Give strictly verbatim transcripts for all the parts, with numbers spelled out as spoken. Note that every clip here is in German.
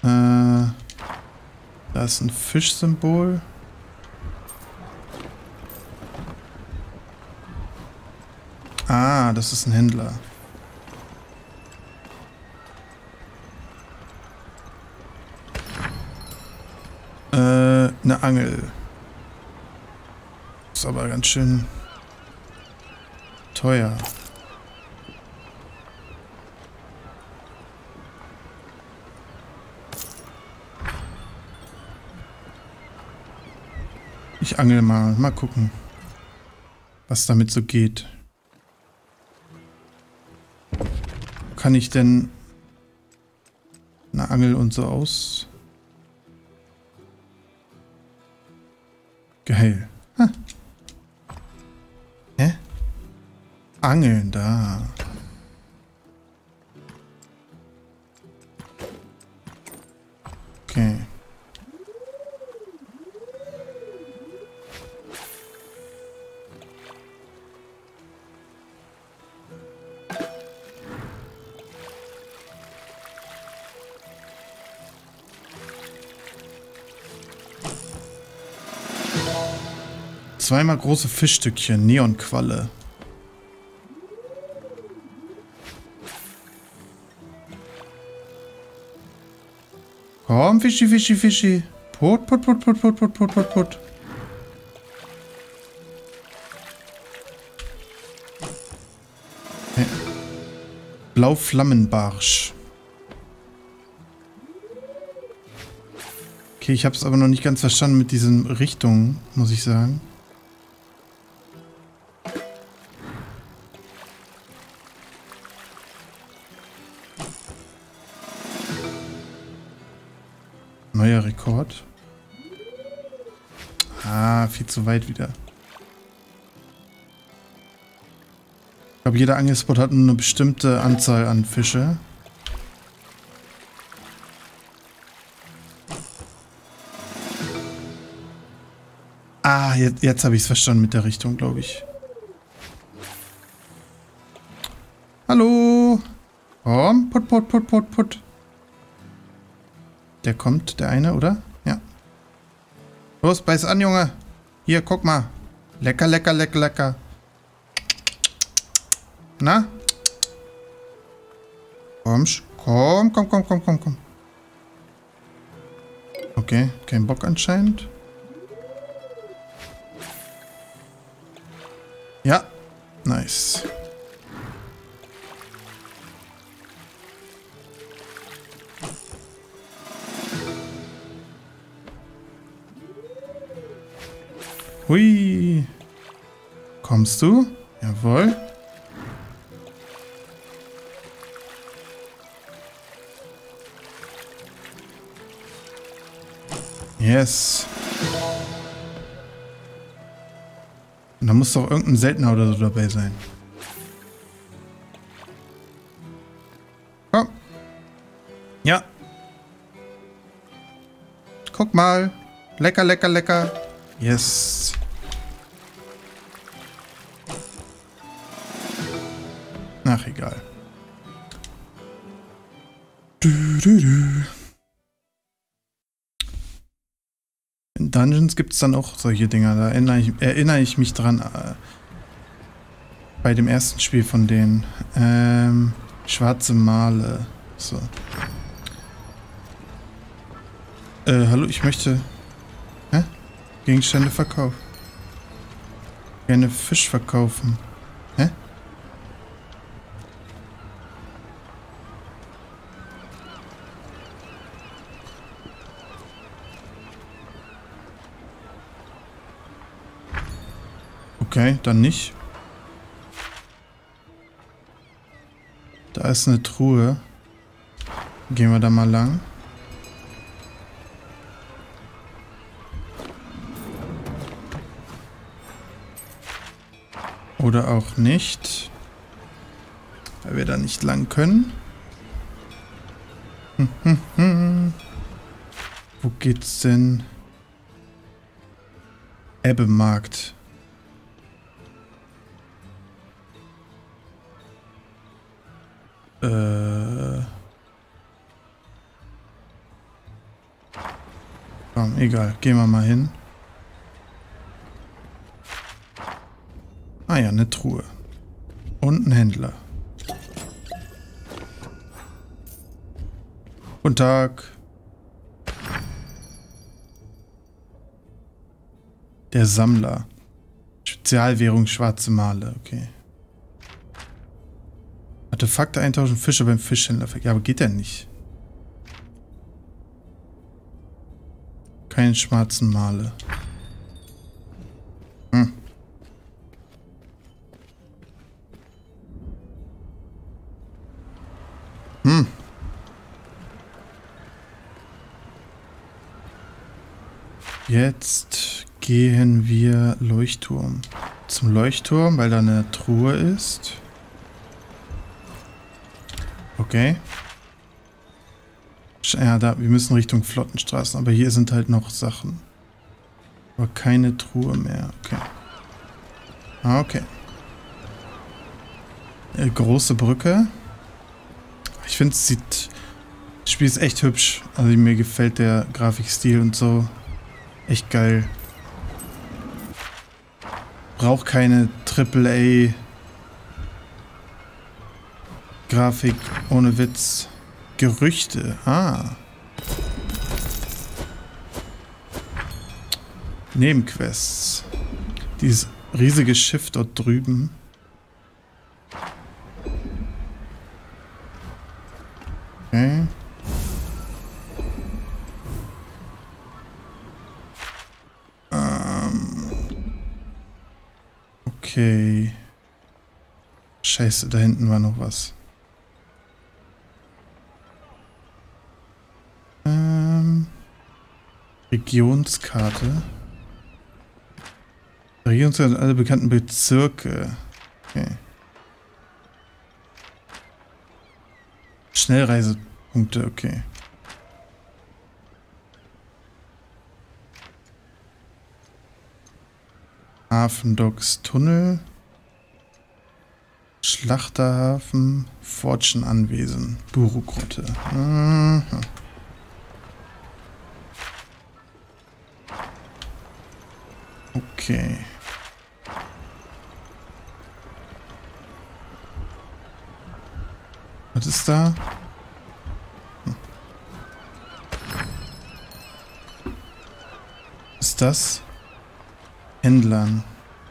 Äh, da ist ein Fischsymbol. Ah, das ist ein Händler. Äh, eine Angel. Ist aber ganz schön teuer. Ich angel mal. Mal gucken, was damit so geht. Kann ich denn eine Angel und so aus? Geil. Ha. Hä? Angeln da. Okay. Zweimal große Fischstückchen, Neonqualle. Komm, Fischi, Fischi, Fischi. Put, put, put, put, put, put, put, put, put. Hey. Blauflammenbarsch. Okay, ich habe es aber noch nicht ganz verstanden mit diesen Richtungen, muss ich sagen. Neuer Rekord. Ah, viel zu weit wieder. Ich glaube, jeder Angelspot hat nur eine bestimmte Anzahl an Fische. Ah, jetzt, jetzt habe ich es verstanden mit der Richtung, glaube ich. Hallo. Komm, put, put, put, put, put. Der kommt, der eine, oder? Ja. Los, beiß an, Junge. Hier, guck mal. Lecker, lecker, lecker, lecker. Na? Komm, komm, komm, komm, komm, komm, komm. Okay, kein Bock anscheinend. Ja, nice. Hui. Kommst du? Jawohl. Yes. Und da muss doch irgendein Seltener oder so dabei sein. Komm. Ja. Guck mal. Lecker, lecker, lecker. Yes. Ach, egal. Du, du, du. In Dungeons gibt es dann auch solche Dinger. Da erinnere ich, erinnere ich mich dran. Äh, bei dem ersten Spiel von denen. Ähm, schwarze Male. So. Äh, hallo, ich möchte... Hä? Gegenstände verkaufen. Gerne Fisch verkaufen. Hä? Okay, dann nicht. Da ist eine Truhe. Gehen wir da mal lang. Oder auch nicht. Weil wir da nicht lang können. Hm, hm, hm. Wo geht's denn? Ebbemarkt. Äh. Komm, egal. Gehen wir mal hin. Ah ja, eine Truhe. Und ein Händler. Guten Tag. Der Sammler. Spezialwährung schwarze Male, okay. Artefakte eintauschen, Fische beim Fischhändler. Ja, aber geht ja nicht. Keine schwarzen Male. Hm. Hm. Jetzt gehen wir Leuchtturm. Zum Leuchtturm, weil da eine Truhe ist. Okay. Ja, da, wir müssen Richtung Flottenstraßen, aber hier sind halt noch Sachen. Aber keine Truhe mehr. Okay. Ah, okay. Äh, große Brücke. Ich finde, es sieht... Das Spiel ist echt hübsch. Also mir gefällt der Grafikstil und so. Echt geil. Braucht keine Triple A Grafik ohne Witz. Gerüchte. Ah. Nebenquests. Dieses riesige Schiff dort drüben. Okay. Ähm. Okay. Scheiße, da hinten war noch was. Ähm. Regionskarte. Regionskarte alle bekannten Bezirke. Okay. Schnellreisepunkte, okay. Hafendocks Tunnel. Schlachterhafen. Fortune Anwesen. Buru-Grotte. Mhm. Okay. Was ist da? Hm. Was ist das? Händlern.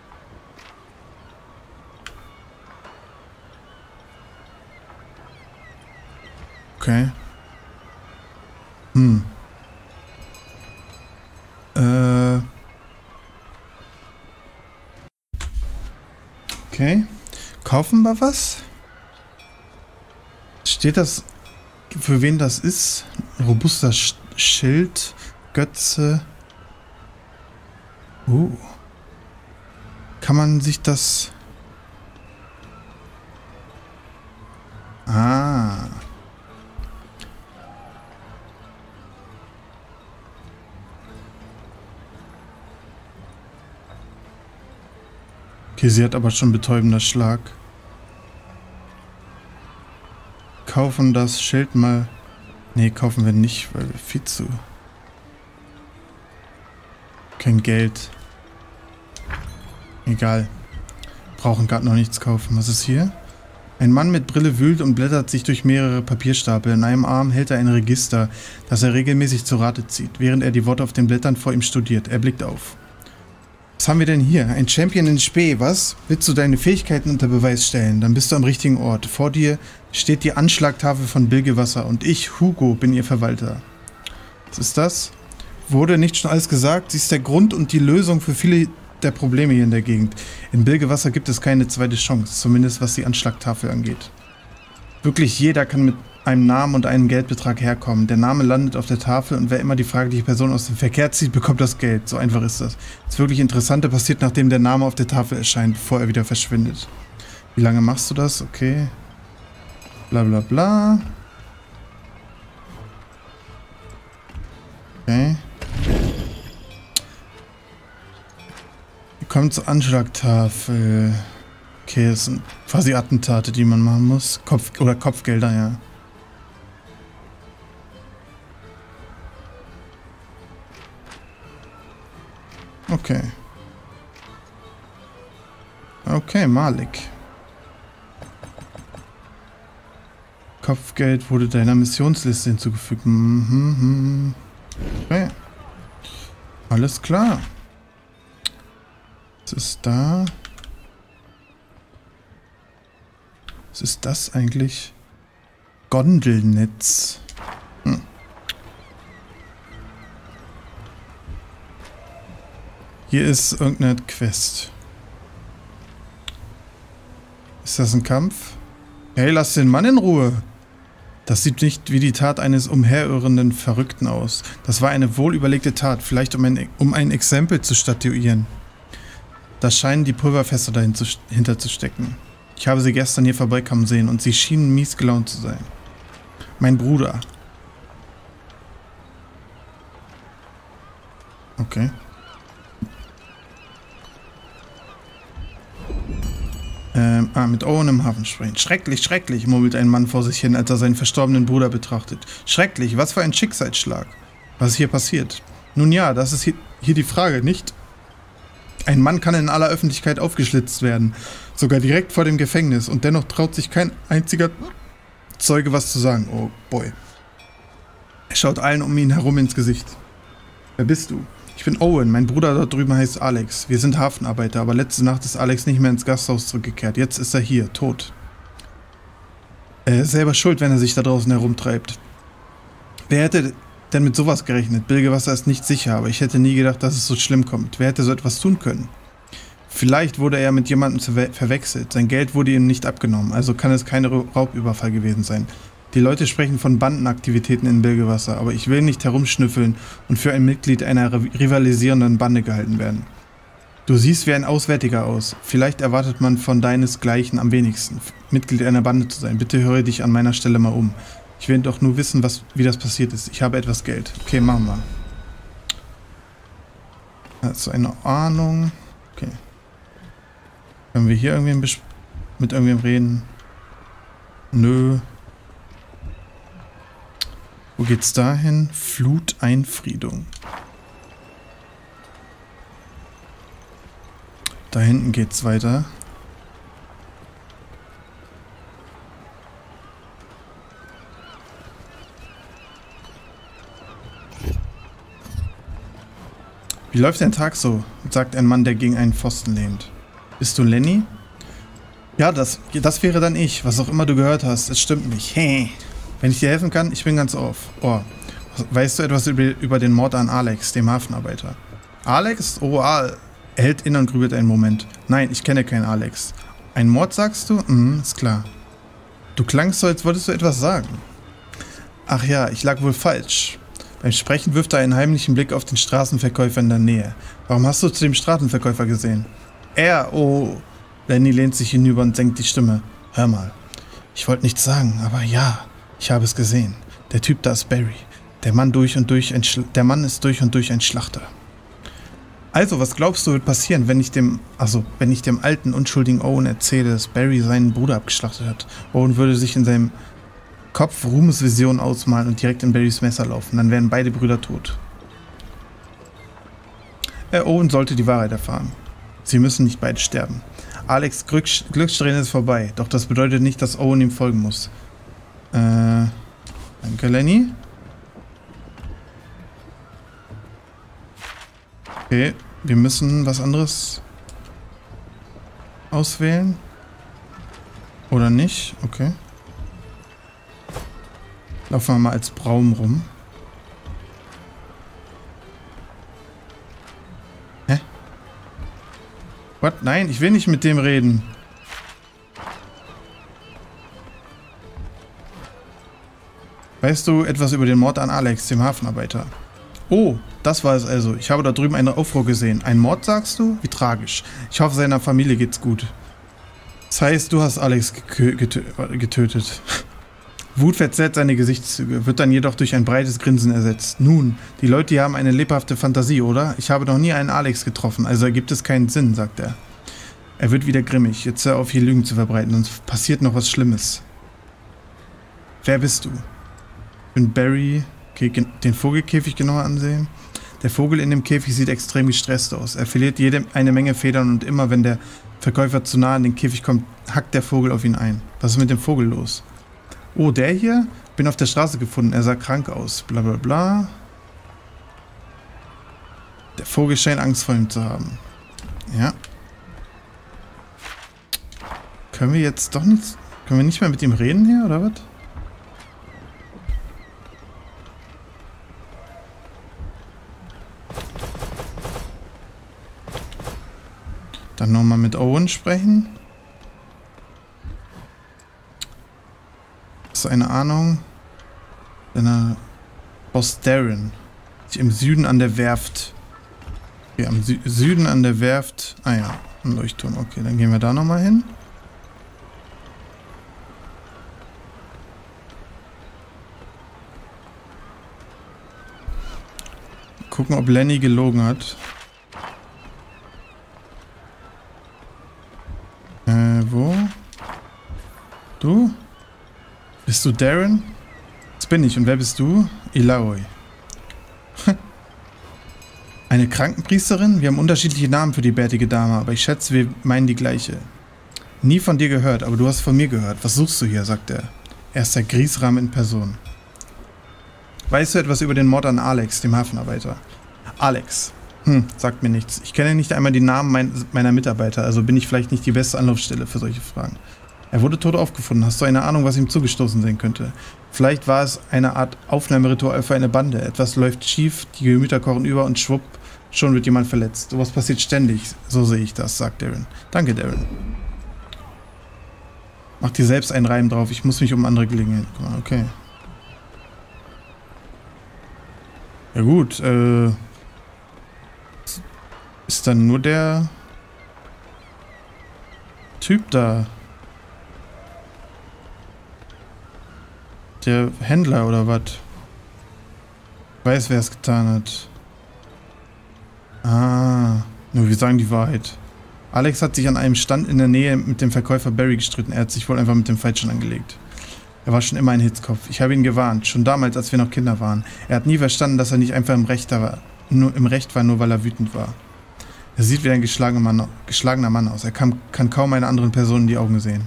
Okay. Hm. Äh. Okay. Kaufen wir was? Steht das, für wen das ist? Robuster Sch Schild, Götze. Uh. Kann man sich das... Ah. Okay, sie hat aber schon betäubender Schlag. Kaufen das Schild mal. Nee, kaufen wir nicht, weil wir viel zu... Kein Geld. Egal. Brauchen gerade noch nichts kaufen. Was ist hier? Ein Mann mit Brille wühlt und blättert sich durch mehrere Papierstapel. In einem Arm hält er ein Register, das er regelmäßig zu Rate zieht, während er die Worte auf den Blättern vor ihm studiert. Er blickt auf. Was haben wir denn hier? Ein Champion in Spe, was? Willst du deine Fähigkeiten unter Beweis stellen? Dann bist du am richtigen Ort. Vor dir steht die Anschlagtafel von Bilgewasser und ich, Hugo, bin ihr Verwalter. Was ist das? Wurde nicht schon alles gesagt? Sie ist der Grund und die Lösung für viele der Probleme hier in der Gegend. In Bilgewasser gibt es keine zweite Chance, zumindest was die Anschlagtafel angeht. Wirklich jeder kann mit einem Namen und einem Geldbetrag herkommen. Der Name landet auf der Tafel und wer immer die fragliche Person aus dem Verkehr zieht, bekommt das Geld. So einfach ist das. Das wirklich Interessante passiert, nachdem der Name auf der Tafel erscheint, bevor er wieder verschwindet. Wie lange machst du das? Okay. Bla bla bla. Okay. Wir kommen zur Anschlagtafel. Okay, das sind quasi Attentate, die man machen muss. Kopf oder Kopfgelder, ja. Okay. Okay, Malik. Kopfgeld wurde deiner Missionsliste hinzugefügt. Mhm. Okay. Alles klar. Was ist da? Was ist das eigentlich? Gondelnetz. Hm. Hier ist irgendeine Quest. Ist das ein Kampf? Hey, lass den Mann in Ruhe. Das sieht nicht wie die Tat eines umherirrenden Verrückten aus. Das war eine wohlüberlegte Tat, vielleicht um ein, um ein Exempel zu statuieren. Da scheinen die Pulverfässer dahinter zu stecken. Ich habe sie gestern hier vorbeikommen sehen und sie schienen mies gelaunt zu sein. Mein Bruder. Okay. Ähm, ah, mit Owen im Hafen sprechen. Schrecklich, schrecklich, murmelt ein Mann vor sich hin, als er seinen verstorbenen Bruder betrachtet. Schrecklich, was für ein Schicksalsschlag. Was ist hier passiert? Nun ja, das ist hier, hier die Frage, nicht? Ein Mann kann in aller Öffentlichkeit aufgeschlitzt werden, sogar direkt vor dem Gefängnis, und dennoch traut sich kein einziger Zeuge was zu sagen. Oh boy. Er schaut allen um ihn herum ins Gesicht. Wer bist du? Ich bin Owen, mein Bruder dort drüben heißt Alex. Wir sind Hafenarbeiter, aber letzte Nacht ist Alex nicht mehr ins Gasthaus zurückgekehrt. Jetzt ist er hier, tot. Er ist selber schuld, wenn er sich da draußen herumtreibt. Wer hätte denn mit sowas gerechnet? Bilgewasser ist nicht sicher, aber ich hätte nie gedacht, dass es so schlimm kommt. Wer hätte so etwas tun können? Vielleicht wurde er mit jemandem verwechselt. Sein Geld wurde ihm nicht abgenommen, also kann es kein Raubüberfall gewesen sein. Die Leute sprechen von Bandenaktivitäten in Bilgewasser, aber ich will nicht herumschnüffeln und für ein Mitglied einer rivalisierenden Bande gehalten werden. Du siehst wie ein Auswärtiger aus. Vielleicht erwartet man von deinesgleichen am wenigsten, Mitglied einer Bande zu sein. Bitte höre dich an meiner Stelle mal um. Ich will doch nur wissen, was, wie das passiert ist. Ich habe etwas Geld. Okay, machen wir. Also eine Ahnung. Okay. Können wir hier irgendwen mit irgendwem reden? Nö. Wo geht's dahin? Fluteinfriedung. Da hinten geht's weiter. Wie läuft dein Tag so? Sagt ein Mann, der gegen einen Pfosten lehnt. Bist du Lenny? Ja, das, das wäre dann ich, was auch immer du gehört hast. Es stimmt nicht. Hey. Wenn ich dir helfen kann, ich bin ganz auf. Oh, weißt du etwas über, über den Mord an Alex, dem Hafenarbeiter? Alex? Oh, ah, er hält inne und grübelt einen Moment. Nein, ich kenne keinen Alex. Ein Mord, sagst du? Mhm, ist klar. Du klangst so, als wolltest du etwas sagen. Ach ja, ich lag wohl falsch. Beim Sprechen wirft er einen heimlichen Blick auf den Straßenverkäufer in der Nähe. Warum hast du zu dem Straßenverkäufer gesehen? Er, oh. Lenny lehnt sich hinüber und senkt die Stimme. Hör mal. Ich wollte nichts sagen, aber ja. Ich habe es gesehen. Der Typ da ist Barry. Der Mann durch und durch ein Schl- der Mann ist durch und durch ein Schlachter. Also, was glaubst du wird passieren, wenn ich dem, also, wenn ich dem alten, unschuldigen Owen erzähle, dass Barry seinen Bruder abgeschlachtet hat? Owen würde sich in seinem Kopf Ruhmesvisionen ausmalen und direkt in Barrys Messer laufen. Dann wären beide Brüder tot. Äh, Owen sollte die Wahrheit erfahren. Sie müssen nicht beide sterben. Alex' Glückssträhne ist vorbei, doch das bedeutet nicht, dass Owen ihm folgen muss. Äh, danke, Lenny. Okay, wir müssen was anderes auswählen. Oder nicht? Okay. Laufen wir mal als Braum rum. Hä? What? Nein, ich will nicht mit dem reden. Weißt du etwas über den Mord an Alex, dem Hafenarbeiter? Oh, das war es also. Ich habe da drüben eine Aufruhr gesehen. Ein Mord, sagst du? Wie tragisch. Ich hoffe, seiner Familie geht's gut. Das heißt, du hast Alex getö getötet. Wut verzerrt seine Gesichtszüge, wird dann jedoch durch ein breites Grinsen ersetzt. Nun, die Leute hier haben eine lebhafte Fantasie, oder? Ich habe noch nie einen Alex getroffen, also ergibt es keinen Sinn, sagt er. Er wird wieder grimmig. Jetzt hör auf, hier Lügen zu verbreiten, sonst passiert noch was Schlimmes. Wer bist du? Ich bin Barry. Okay, den Vogelkäfig genauer ansehen. Der Vogel in dem Käfig sieht extrem gestresst aus. Er verliert jede eine Menge Federn und immer wenn der Verkäufer zu nah an den Käfig kommt, hackt der Vogel auf ihn ein. Was ist mit dem Vogel los? Oh, der hier? Bin auf der Straße gefunden. Er sah krank aus. Bla bla bla. Der Vogel scheint Angst vor ihm zu haben. Ja. Können wir jetzt doch nicht... Können wir nicht mehr mit ihm reden hier, oder was? Dann nochmal mit Owen sprechen. Hast du eine Ahnung? Deiner Boss Darren. Im Süden an der Werft. Okay, am Sü Süden an der Werft. Ah ja, ein Leuchtturm. Okay, dann gehen wir da nochmal hin. Gucken, ob Lenny gelogen hat. Äh, wo? Du? Bist du Darren? Das bin ich. Und wer bist du? Ilaoi. Eine Krankenpriesterin? Wir haben unterschiedliche Namen für die bärtige Dame, aber ich schätze, wir meinen die gleiche. Nie von dir gehört, aber du hast von mir gehört. Was suchst du hier? Sagt er. Er ist der Griesram in Person. Weißt du etwas über den Mord an Alex, dem Hafenarbeiter? Alex. Hm, sagt mir nichts. Ich kenne nicht einmal die Namen mein, meiner Mitarbeiter, also bin ich vielleicht nicht die beste Anlaufstelle für solche Fragen. Er wurde tot aufgefunden. Hast du eine Ahnung, was ihm zugestoßen sein könnte? Vielleicht war es eine Art Aufnahmeritual für eine Bande. Etwas läuft schief, die Gemüter kochen über und schwupp, schon wird jemand verletzt. Sowas passiert ständig. So sehe ich das, sagt Darren. Danke, Darren. Mach dir selbst einen Reim drauf. Ich muss mich um andere Gelegenheiten kümmern. Okay. Ja gut, äh... ist dann nur der Typ da. Der Händler oder was? Weiß, wer es getan hat. Ah, nur wir sagen die Wahrheit. Alex hat sich an einem Stand in der Nähe mit dem Verkäufer Barry gestritten. Er hat sich wohl einfach mit dem Falschen angelegt. Er war schon immer ein Hitzkopf. Ich habe ihn gewarnt, schon damals, als wir noch Kinder waren. Er hat nie verstanden, dass er nicht einfach im Recht war, nur, im Recht war, nur weil er wütend war. Er sieht wie ein geschlagener Mann, geschlagener Mann aus. Er kann, kann kaum einer anderen Person in die Augen sehen.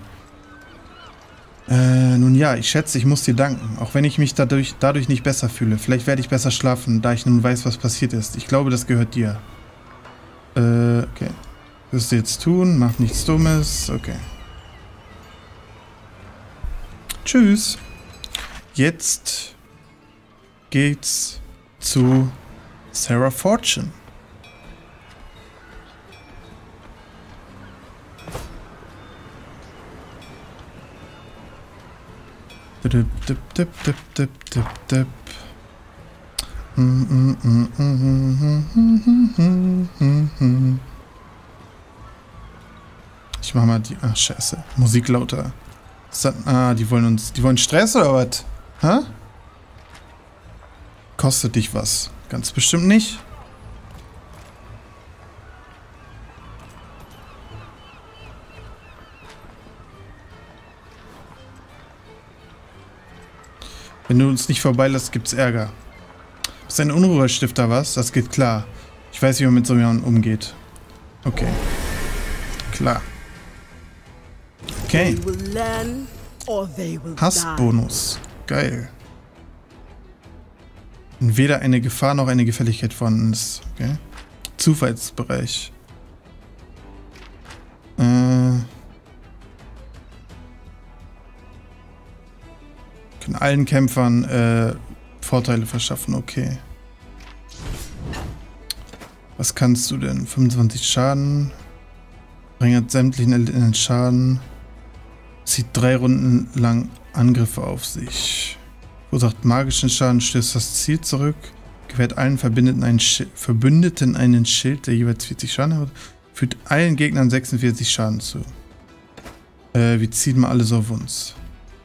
Äh, nun ja, ich schätze, ich muss dir danken. Auch wenn ich mich dadurch, dadurch nicht besser fühle. Vielleicht werde ich besser schlafen, da ich nun weiß, was passiert ist. Ich glaube, das gehört dir. Äh, okay. Was wirst du jetzt tun? Mach nichts Dummes. Okay. Tschüss. Jetzt geht's zu Sarah Fortune. Dip, dip, dip, dip, dip, dip, dip. Ich mach mal die... Ach, scheiße. Musik lauter. Ah, die wollen uns... Die wollen Stress oder was? Hä? Kostet dich was? Ganz bestimmt nicht. Wenn du uns nicht vorbeilässt, gibt's Ärger. Bist ein Unruhestifter, was? Das geht klar. Ich weiß, wie man mit so jemandem umgeht. Okay. Klar. Okay. Hassbonus. Geil. Wenn weder eine Gefahr noch eine Gefälligkeit vorhanden ist. Okay. Zufallsbereich. Äh... Können allen Kämpfern äh, Vorteile verschaffen, okay. Was kannst du denn? fünfundzwanzig Schaden. Verringert sämtlichen erlittenen Schaden. Zieht drei Runden lang Angriffe auf sich. Verursacht magischen Schaden, stößt das Ziel zurück. Gewährt allen Verbündeten einen, Schild, Verbündeten einen Schild, der jeweils vierzig Schaden hat. Fügt allen Gegnern sechsundvierzig Schaden zu. Äh, wir ziehen mal alles auf uns.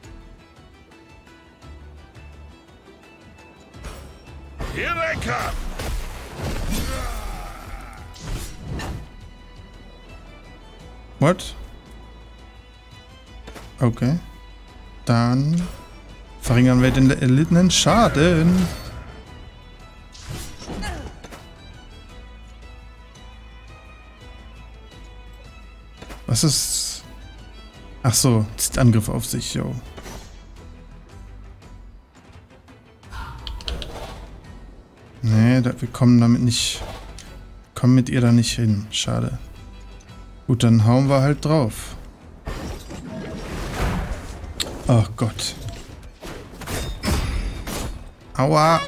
What? Okay. Dann verringern wir den erlittenen Schaden. Was ist... Ach so, zieht Angriff auf sich, yo. Nee, da, wir kommen damit nicht... Kommen mit ihr da nicht hin. Schade. Gut, dann hauen wir halt drauf. Oh Gott. Aua.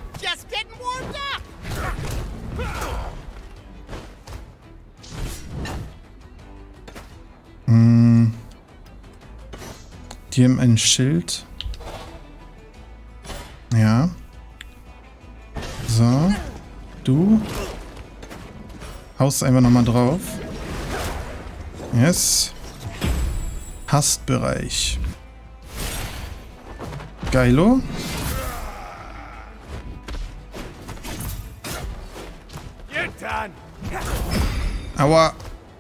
Hm. Die haben ein Schild. Ja. So. Du. Haust einfach nochmal drauf. Yes. Hastbereich. Geilo. Aua.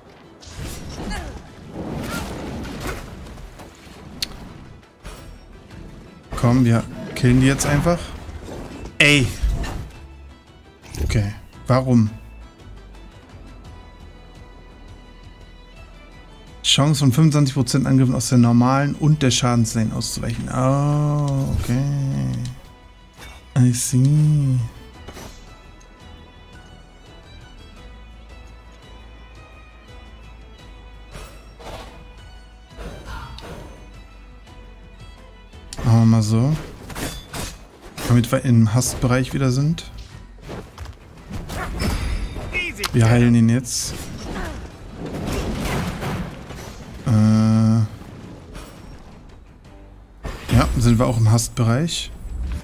Komm, wir killen die jetzt einfach. Ey. Okay. Warum? Chance von fünfundzwanzig Prozent Angriffen aus der normalen und der Schadenslane auszuweichen. Oh, okay. I see. Machen wir mal so. Damit wir im Hassbereich wieder sind. Wir heilen ihn jetzt. Äh ja, sind wir auch im Hassbereich.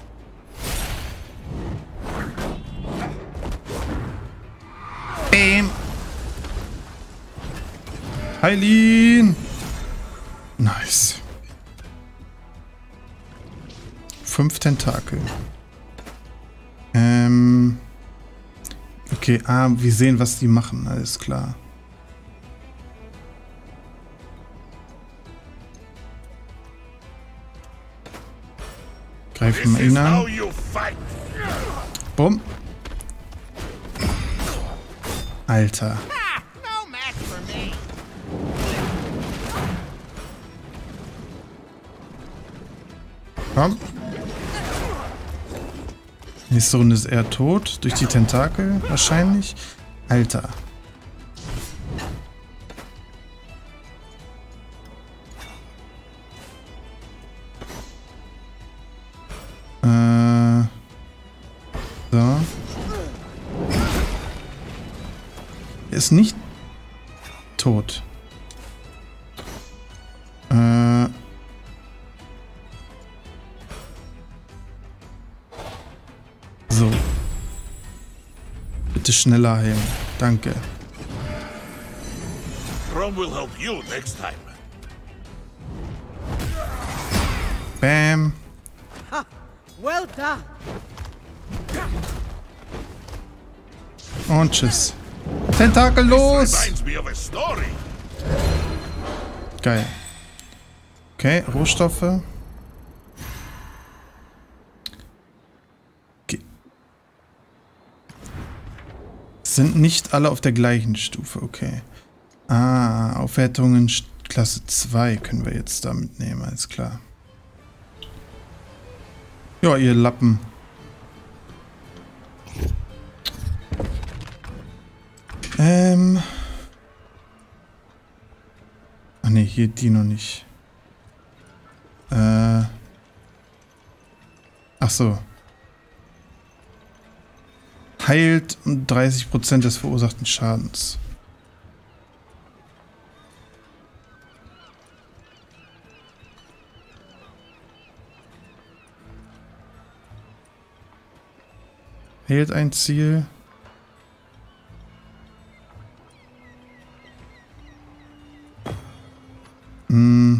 Bam. Heil ihn. Nice. Fünf Tentakel. Ähm. Okay, ah, wir sehen, was die machen, alles klar. Greifen wir ihn an. Bumm. Alter. Komm. Nächste Runde ist er tot. Durch die Tentakel wahrscheinlich. Alter. Äh. So. Er ist nicht tot. Äh. So. Bitte schneller heilen. Danke. Rom will help you next time. Bam. Ha, well done. Und tschüss. Tentakel los! Reminds me of a story. Geil. Okay, Rohstoffe. Okay. Sind nicht alle auf der gleichen Stufe, okay. Ah, Aufwertungen Klasse zwei können wir jetzt da mitnehmen, alles klar. Ja, ihr Lappen. Ähm. Ach ne, hier die noch nicht. Äh. Ach so. Heilt um dreißig Prozent des verursachten Schadens. Heilt ein Ziel. Hm.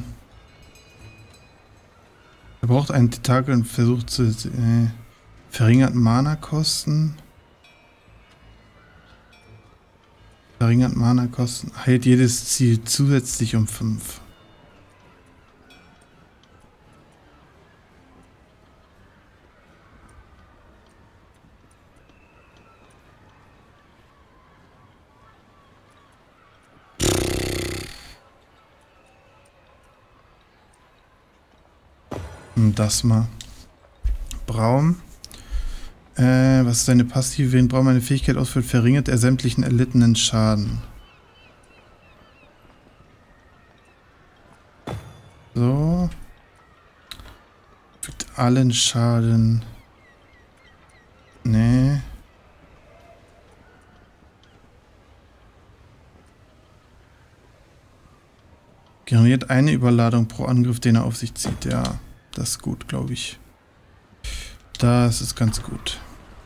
Er braucht einen Tentakel und versucht zu... Äh, verringert Mana-Kosten. Verringert Mana-Kosten. Heilt jedes Ziel zusätzlich um fünf. Das mal. Braum. Äh, was ist deine Passive? Wenn Braum eine Fähigkeit ausführt, verringert er sämtlichen erlittenen Schaden. So. Fügt allen Schaden. Nee. Generiert eine Überladung pro Angriff, den er auf sich zieht. Ja, das ist gut, glaube ich. Das ist ganz gut.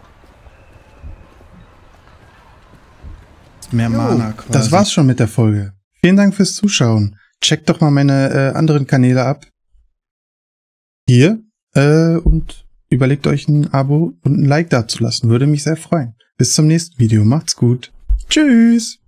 Mehr Mana quasi. Das war's schon mit der Folge. Vielen Dank fürs Zuschauen. Checkt doch mal meine äh, anderen Kanäle ab. Hier. Äh, und überlegt euch ein Abo und ein Like dazulassen. Würde mich sehr freuen. Bis zum nächsten Video. Macht's gut. Tschüss.